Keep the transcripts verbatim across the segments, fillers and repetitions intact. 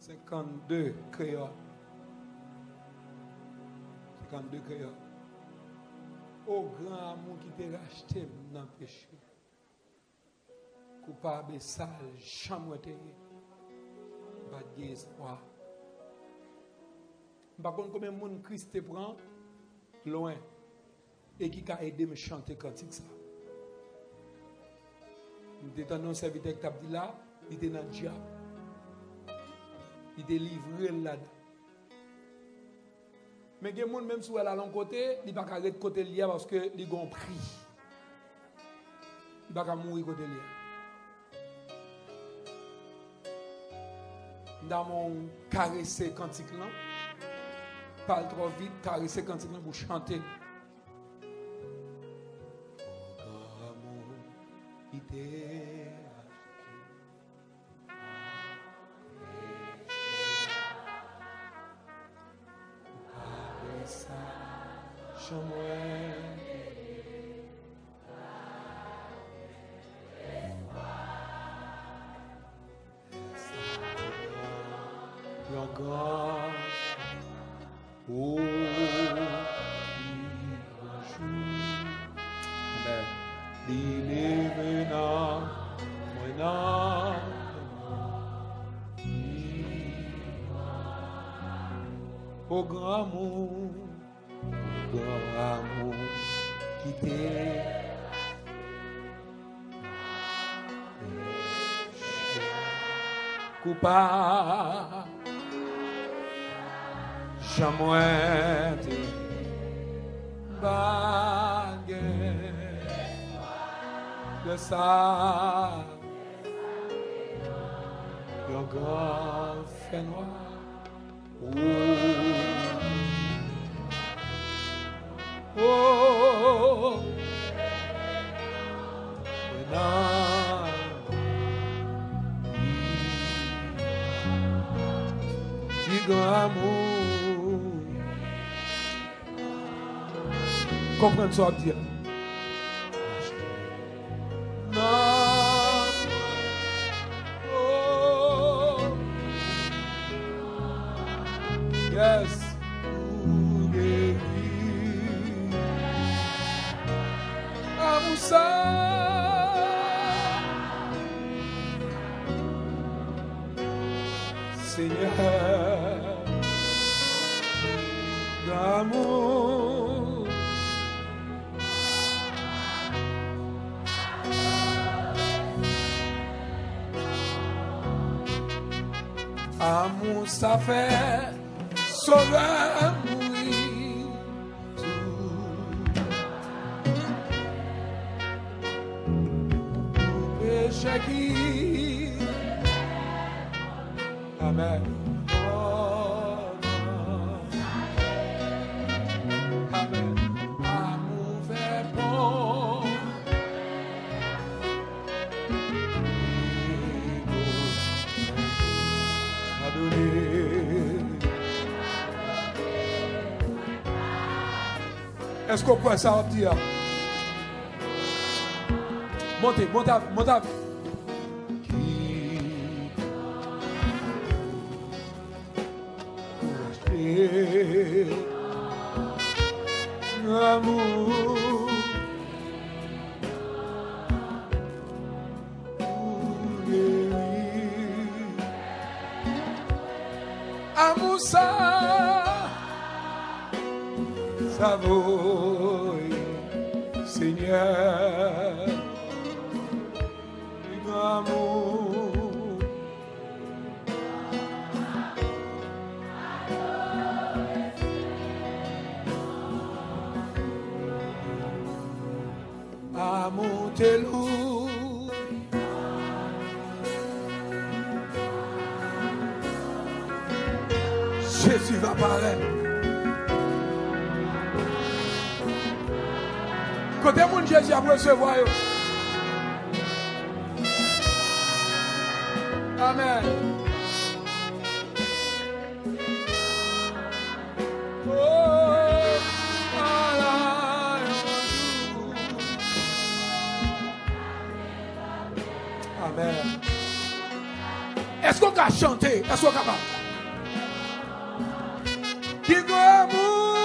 cinquante-deux créoles. cinquante-deux créoles. Au grand amour qui t'a racheté dans le péché. Coupable, sale, chamouette, pas d'espoir. Par contre, combien de monde Christ te prend loin et qui a aidé à me chanter cantique ça. Il était dans un serviteur qui t'a dit là, il était dans le diable. Il était livré là-dedans. Mais il y a des gens, même si elle a l'autre côté, il ne peut pas arrêter de côté lié parce qu'il a un prix. Il ne peut pas mourir côté lié. Dans mon caresser cantique là, parle trop vite, caresser cantique là pour chanter. Oh, amour, il t'est acheté. Chamouette. Your God, oh, believe now, when I au grand amour, au grand amour qui t'est coupable. Chamouette, baguette de sable, le grand fait noir. Oh, oh, du grand amour. Comprenez ce que je dis. Non. Oh. Yes. Amoussa. Seigneur d'amour. Amour, ça fait sauveur mourir tout péché qui. Amen. Oh, amen. Amour fait bon. Est-ce qu'on peut ça dire? Montez, montez, montez. Qui l'amour amour ça ça vaut Seigneur du grand amour amour t'es lourd Jésus va paraître. Côté mon Jésus a recevoir. Amen. Oh, amen. Est-ce qu'on peut chanter? Est-ce qu'on est capable? qui doit mourir.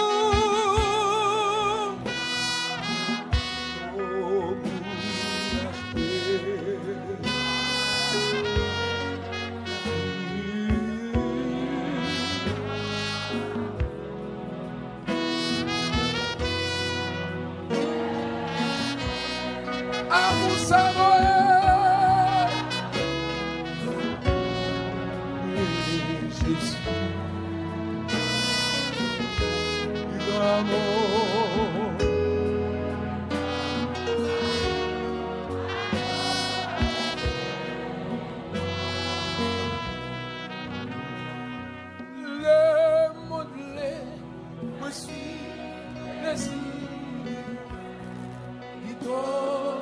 Amour Samoël, Jésus, l'amour, le modelé, me suis laissé, il doit.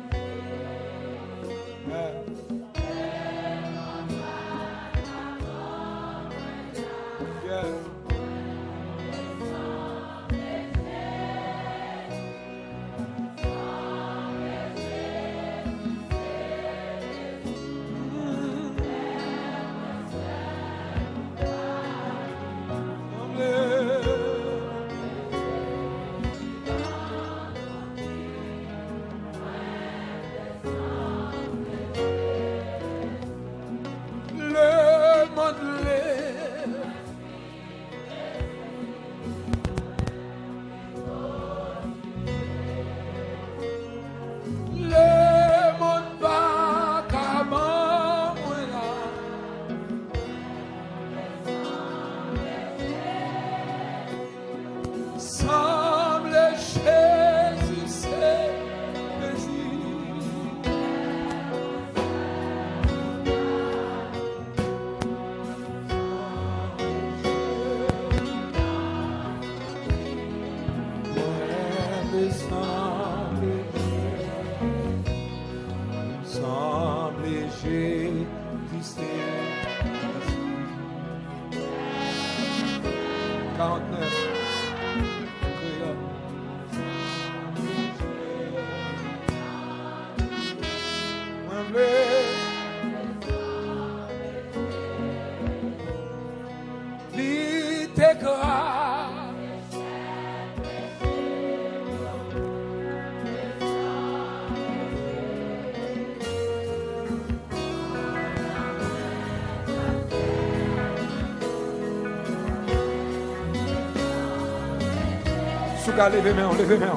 Souka, levez main, levez main.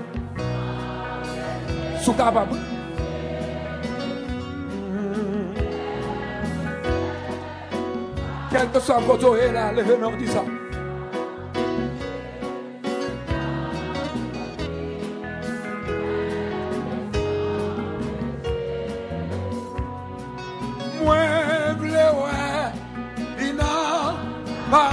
Souka, papa. Quel que soit votre est là, levez main, dis ça. Moi, vle ouais, il n'a pas.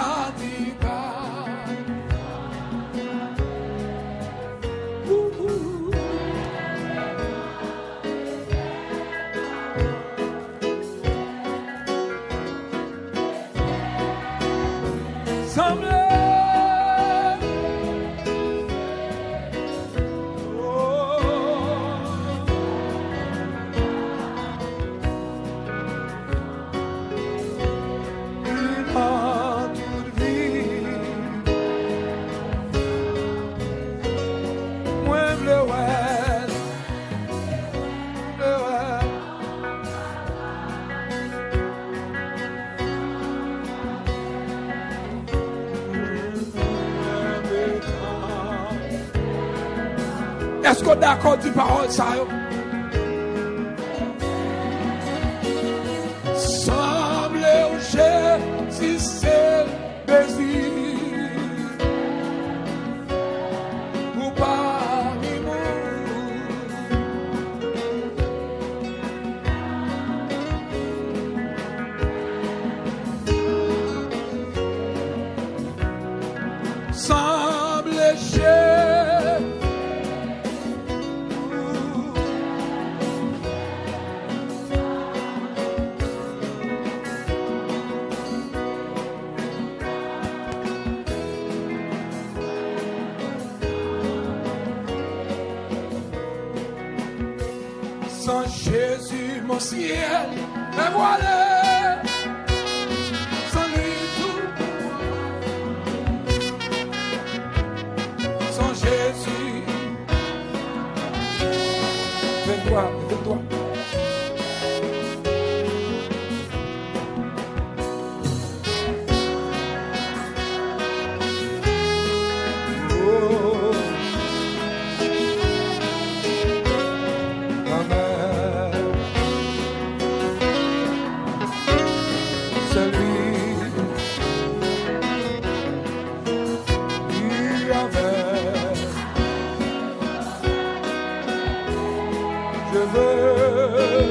Est-ce qu'on est d'accord du parole ça? Semble où Jésus c'est désir ou parmi nous. Semble Jésus. Sans Jésus, mon ciel est voilé. Sans lui, tout pour moi c'est lui. Il avait, je veux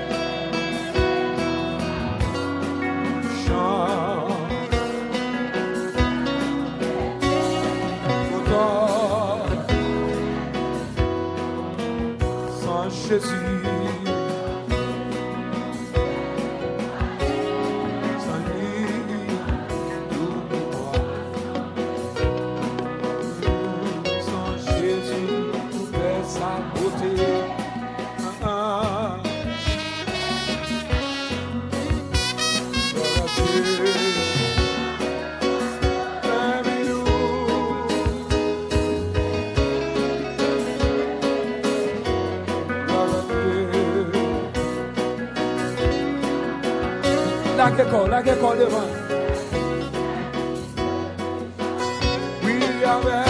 Jésus, sans lui, tout pour moi. Sans Jésus, tout est sa beauté. Ah, ah. La que corps, la que corps devant. Oui, avec.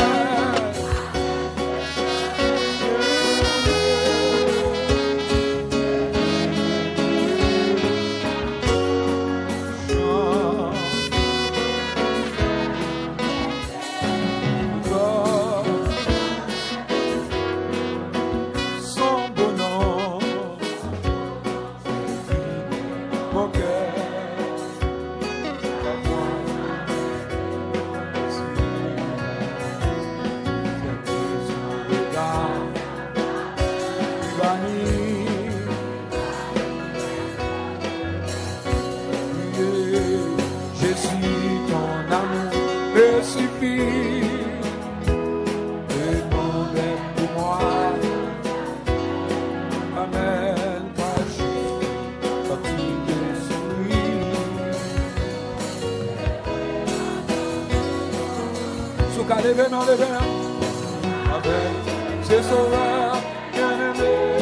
Levez main, levez main, avec ses sauveurs bien-aimés.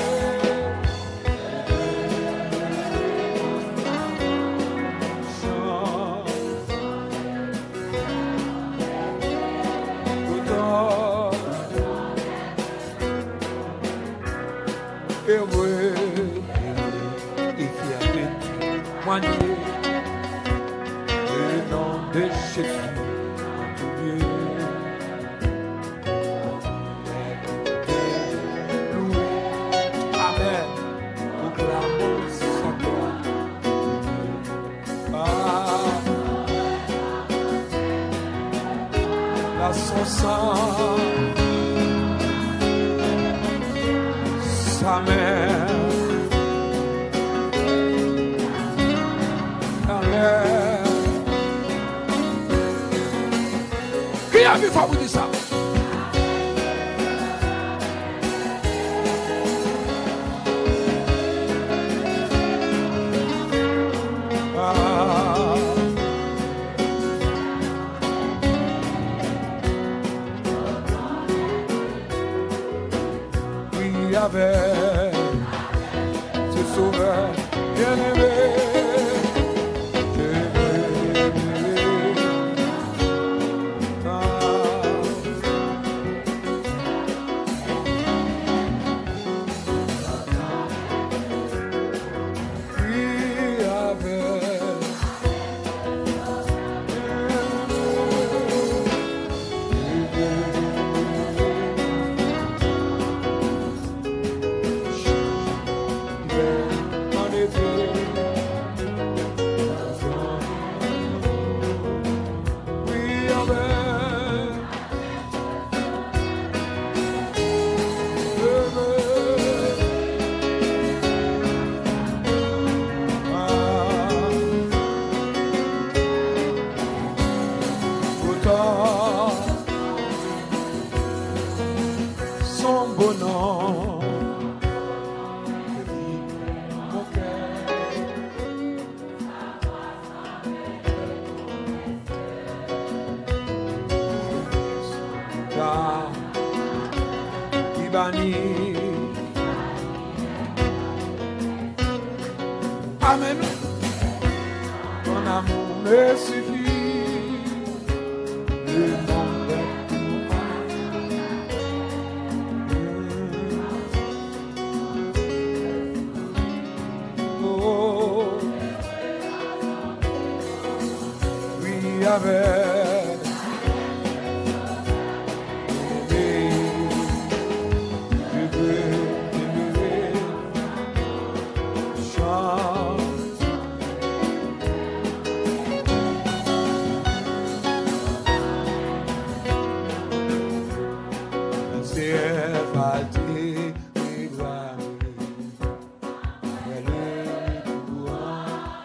Chante autant heureux et fier de témoigner le nom de Jésus. Son sang, sa mère, en l'air. Qui a vu faire vous dire ça? Avec ce sauveur bien-aimé, je veux puis avec son beau nom, mon cœur. Car il banit. Amen. Ton amour me suffit. Le monde est avait aimé, je veux t'aimer, chante. C'est parti, et gloire, et le courant.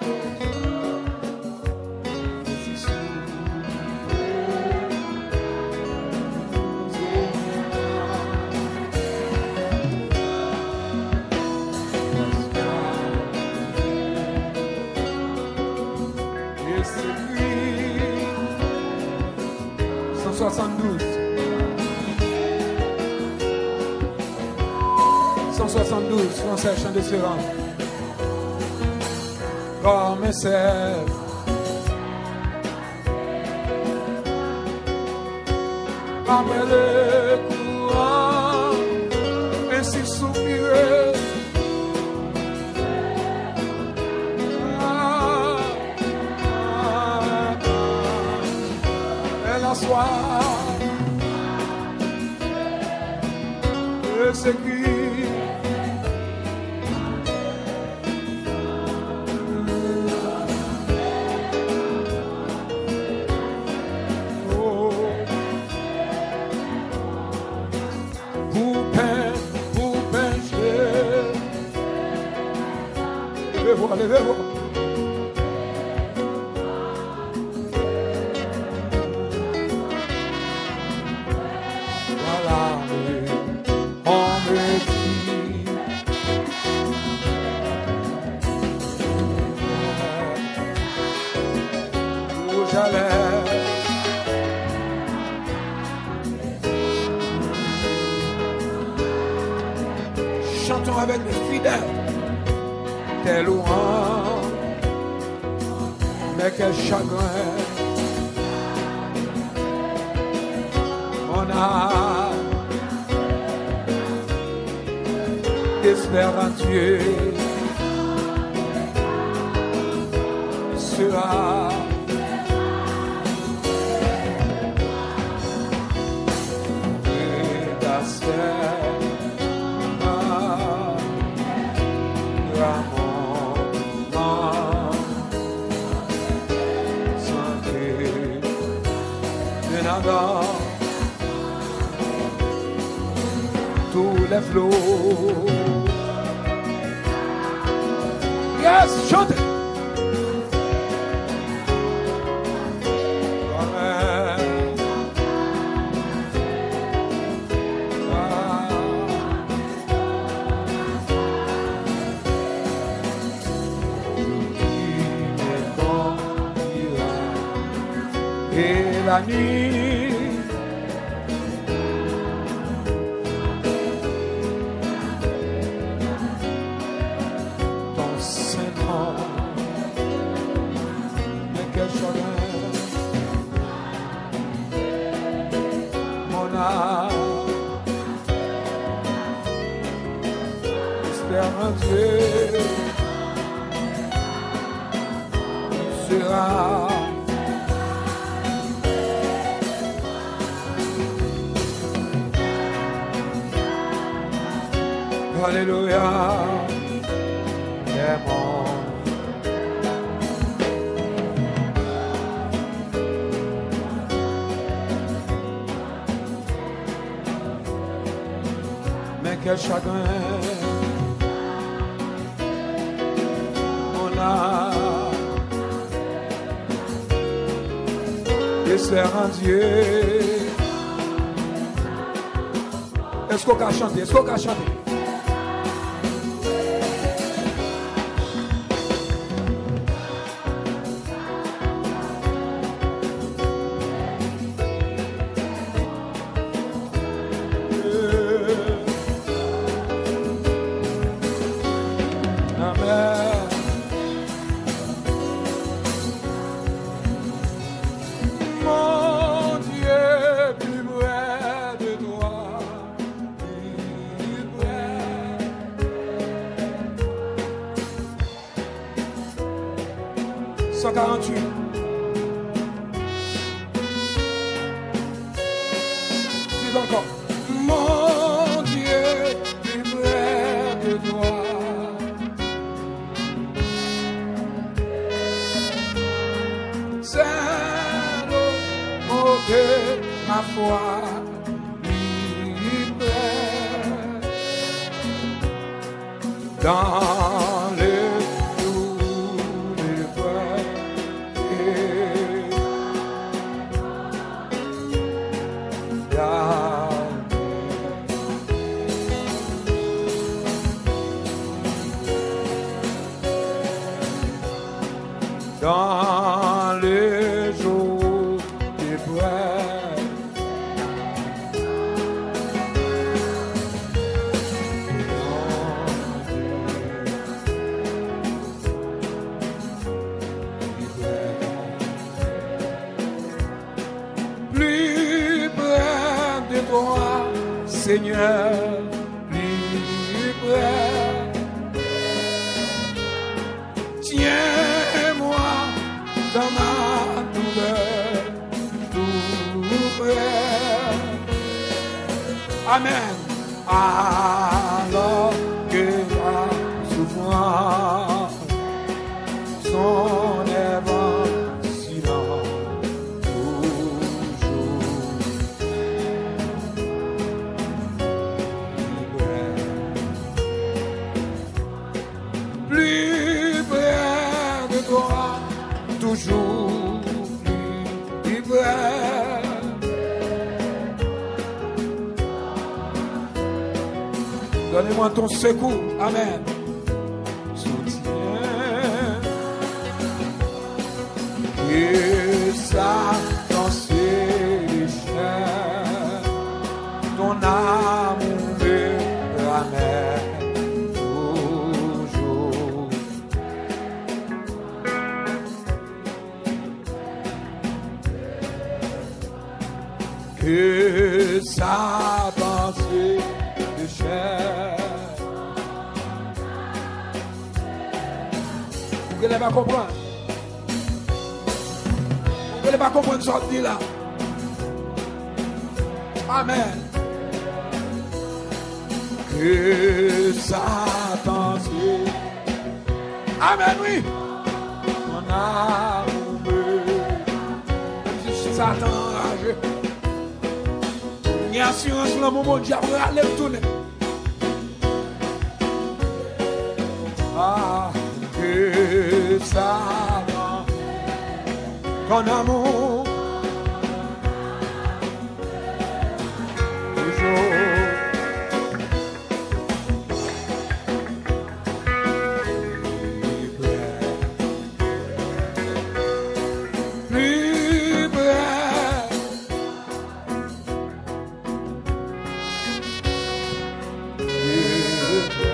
cent soixante-douze cent soixante-douze Français, chant d'espérance. Comme un cerf après le courant, ainsi soupirer. Ah, ah, ah, et la soif et ce qui levez-vous. Voilà, on me dit où j'allais. Chantons avec les fidèles tes louanges, mais quel chagrin, mon âme espère en Dieu, sera et ta sœur, dans tous les flots. Yes, chantez. Amen. Ah. Et la nuit ton Saint-Nom, mais quel chagrin, mon âme espère en Dieu, il sera. Alléluia, démon. Mais quel chagrin, mon âme espère en Dieu. Est-ce qu'on peut chanter? Est-ce qu'on peut chanter? cent quarante-huit dis encore. Mon Dieu, plus près de toi. C'est le mot de ma foi. Plus près. Dans le doux des dans les jours d'épreuve, plus près de toi, Seigneur, plus près. Tiens-moi dans ma douleur, tout près. Amen. Alors que la souffrance son évasion toujours plus près de toi, toujours plus près. Donnez-moi ton secours, amen. Soutiens que ça dans ses chaînes, ton amour me ramène toujours. Que ça dans ses chaînes. Vous ne pouvez pas comprendre. Vous ne pouvez pas comprendre ce qu'on dit là. Amen. Que Satan c'est. Amen, oui. Mon amour. Même si Satan enragé. Il y a assurance dans le moment où diable allait tourner. Ah. Que Satan, ton amour, toujours. Plus près, plus près.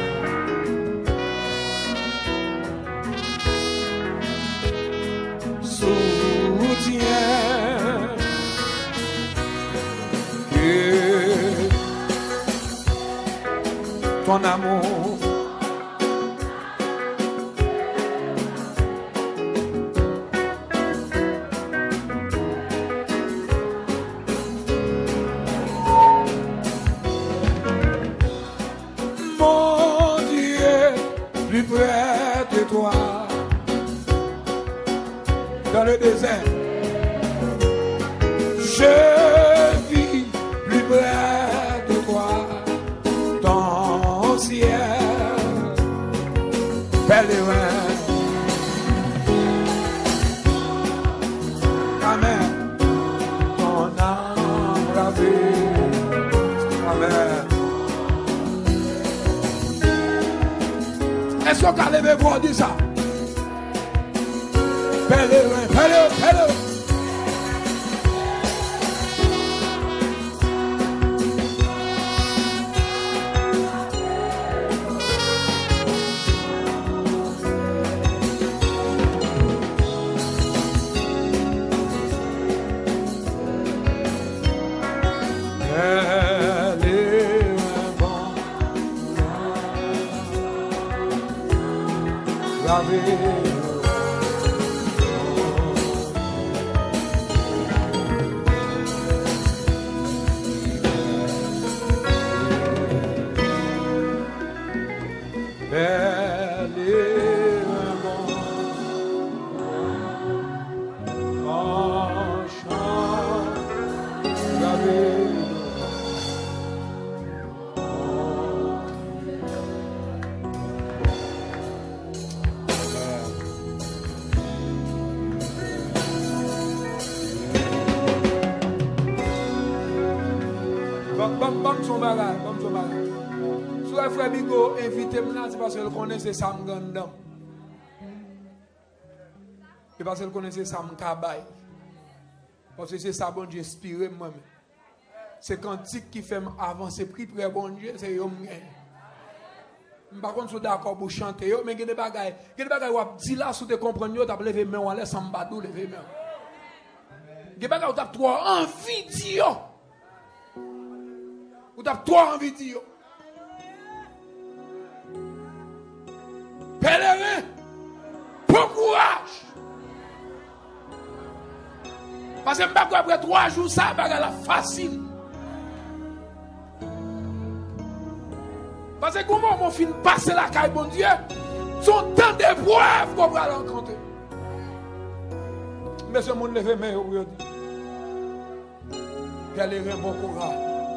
Soutiens que ton amour mon Dieu plus près de toi. Dans le désert, je vis plus près de toi, ton ciel, pèlerin. Amen. Ton âme ravie. Amen. Est-ce qu'on peut lever pour dire ça? Pèlerin, pèlerin, pèlerin. Pèlerin bon, lavé. Bam, bam, son bagage, bam, son bagage. Si le frère Bigo invite moi, c'est parce qu'il connaît c'est Sam Gandam. C'est parce qu'il connaît c'est Sam Kabay. Parce que c'est ça, bon Dieu, inspiré moi-même. C'est cantique qui fait avancer, prix près bon Dieu, c'est yo m'gagne. Par contre, je suis d'accord pour chanter, mais il y a des bagages, il y a des bagages où tu dis là, si tu comprends, tu as levé main, on laisse en bas, lever main. Il y a des bagages où tu as trop envie de dire. Où tu as trop envie de dire. Pèlerin, bon courage. Parce que après trois jours, ça va être facile. Parce que comment on finit passer la caille, bon Dieu, son temps d'épreuve qu'on va rencontrer. Mais ce monde levé mais aujourd'hui. Quel est un bon courage.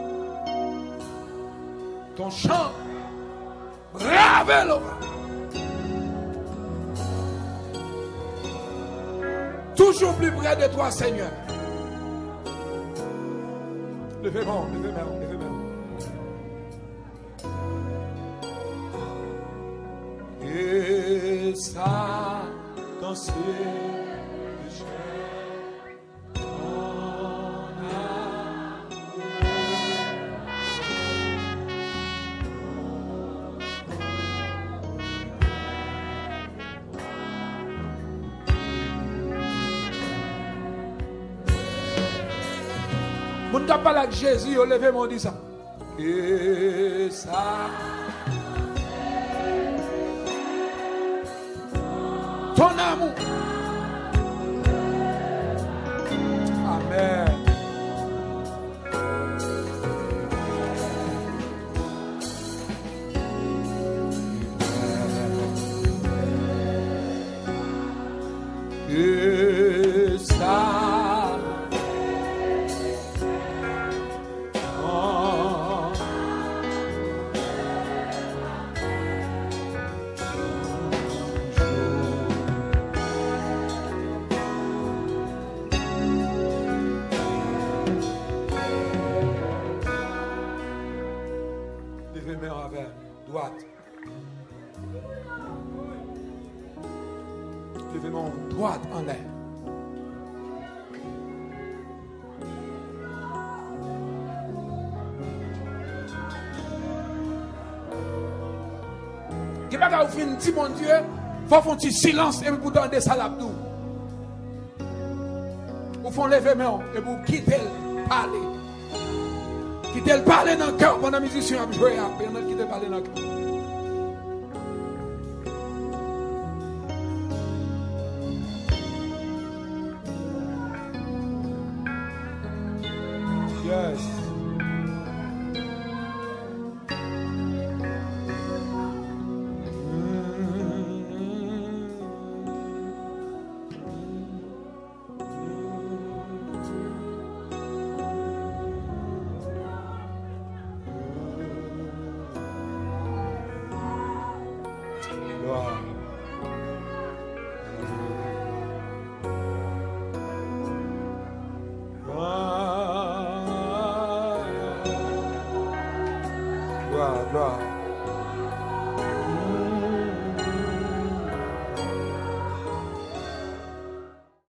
Ton chant, brave l'orage. Toujours plus près de toi, Seigneur. Levez-moi, levez-moi, levez-moi. Et ça, danser, on ne parle avec Jésus, on lève mon dit ça. Et ça. Ton amour. Amen. Et ça. Droite en l'air. Qui va vous faire un petit mon Dieu, faut faire un petit silence et vous donner ça l'abdou. Vous font lever main et vous quittez le parler. Quittez le parler dans le cœur pendant la musicien a joué, pendant quittez le parler dans le cœur.